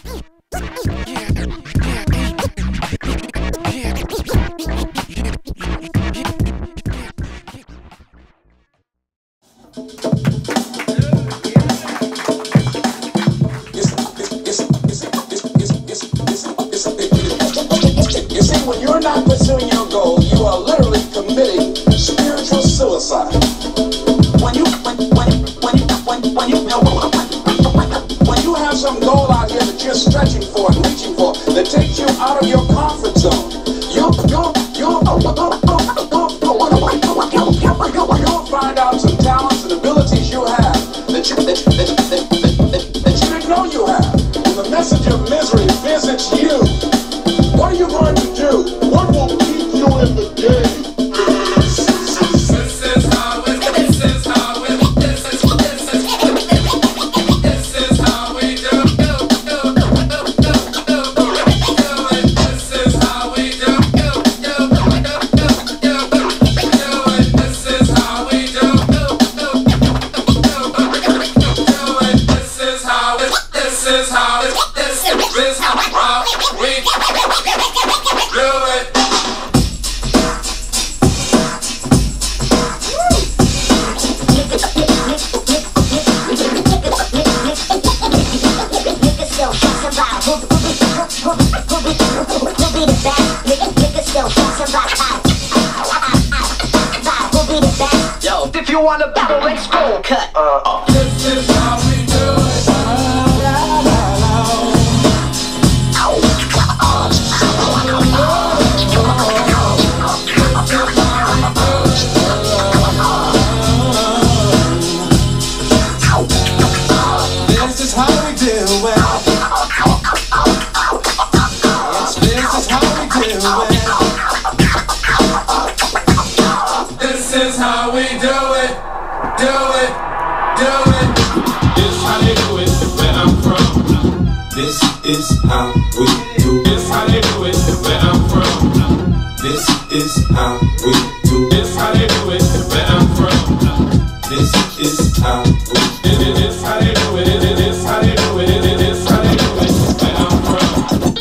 When you're not pursuing your goal, you are literally committing spiritual suicide. When you have some goal out here that you're stretching for and reaching for that takes you out of your comfort zone, you'll find out some talents and abilities you have that you didn't know you have. When the message of misery visits you, what are you going to do? What will keep you in the game? Yo, if you want a battle, let's go. Cut. This is how we do it. This is how we do it. This is how we do it. This is how we do it, do it, do it. This how they do it where I'm from. This is how we do it. This how they do it where I'm from. This is how we do it. This how they do it where I'm from. This is how we do it. This how they do it. This how they do it. This how they do it where I'm from.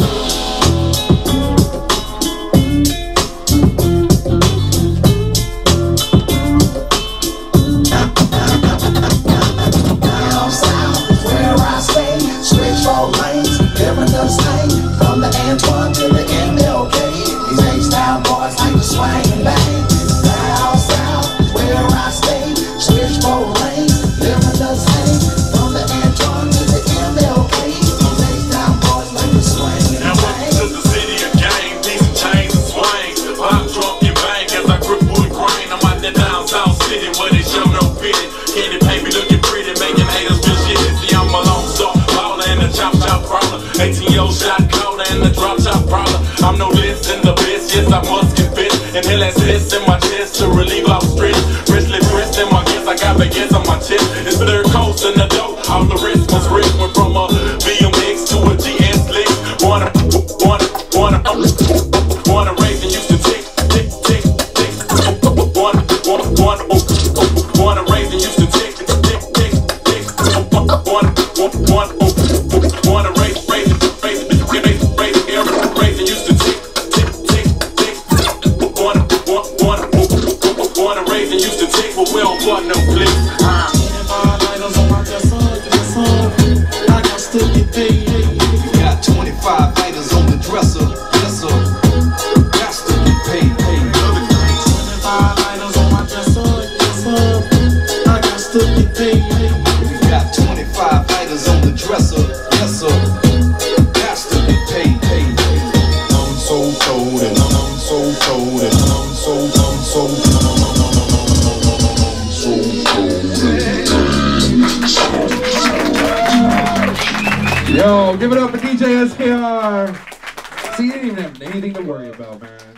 From the Antoine to the MLK, these A-style boys like to swing and bang. Down south, where I stay, switchboard lane, living the same. From the Antoine to the MLK, these A-style boys like to swing and bang. To the city of game, decent chains and swings. Pop, drunk, and bang as I grip wood grain. I'm out there down South City where they show no pity. Candy paint me looking pretty, making haters feel shit. See, I'm a long star, baller and a chop crawler. 18-year-old shot caller and the drop top brawler. I'm no less than the best, yes I must confess. Inhale that cess in my chest to relieve all stress. Wristly pressed in my guess, I got baguettes on my chest. It's third coast in the dough, all the rest was ripped. Went from a BMX to a GS Lex. Wanna race and used to tick, tick, tick, tick. Wanna race and used to tick, tick, tick, tick. Wanna race and used to tick, tick, tick, tick. Wanna raise and used to tick, but we don't want no click. 25 items on my dresser, I got to get paid. Got 25 items on the dresser, got to get paid. 25 items on my dresser, I got to get paid. Got 25 items on the dresser, got to get paid. I'm so cold and I'm so cold and I'm so cold. Yo, give it up for DJ SKR. See, you didn't even have anything to worry about, man.